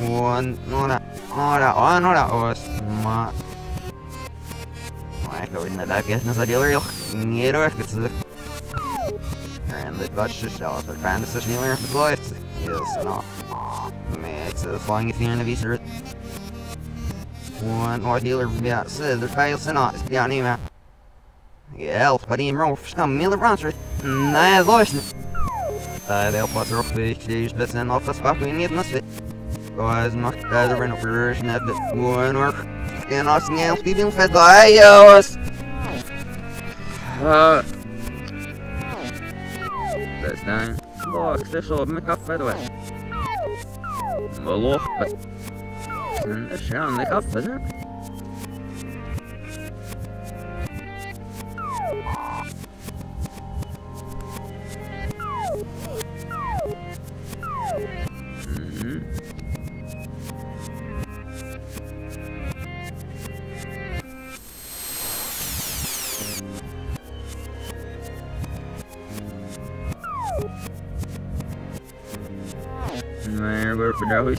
några och smart. Jag går in där jag kan säga det ner och efter så. And the Dutch shells are trying to switch me around for life. Yes, no. Makes it flying if you're in a visa. One more dealer, yeah, says there's files and not. Yeah, anyway. Yeah, but even wrong for some meal around. Nah, lost it. They'll pass off the stage, but then off the spot we need must fit. Guys, not the rental version of the one or in us now, speeding fast by us. That's nine. Look, this will make up by the way. Look, but. And the shall make up, is it? We're for now.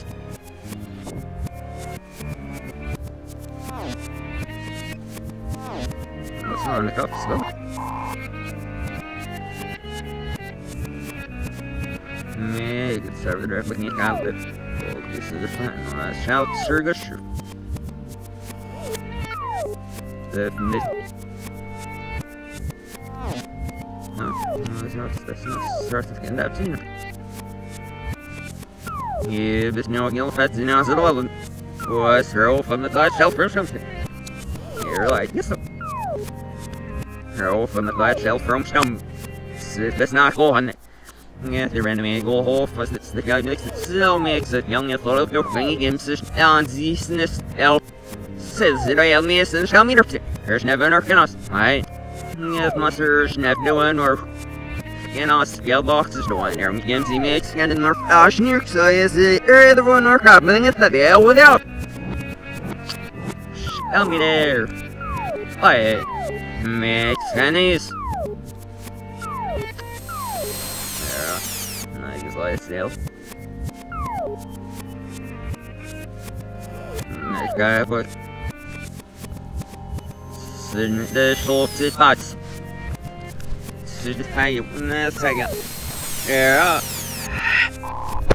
What's on the cups though? Yeah, you can start with the direct looking at outlet. Oh, this is the front. Shout, Sturgish. The mid. No, that's not starts to get that too. Yeah, this now yellow fats in house at 11. Was her from the glass shelf from something. You're like, yes, her from the glass shelf from some. That's not going. Yeah, the random goal hole was the guy makes it so makes it young and thought of your thing against this on this elf says that I have miss and shall meet her. There's never an us. Right? Yes, musters, no one or. En als spelboxes då när de games I makes and in our ashnik so is it either one or happening at the hell without. Tell me there. Hi, makes Chinese. Yeah, I just like sales. Next guy put. Sitting the short spots. Just pay you in a second. Yeah.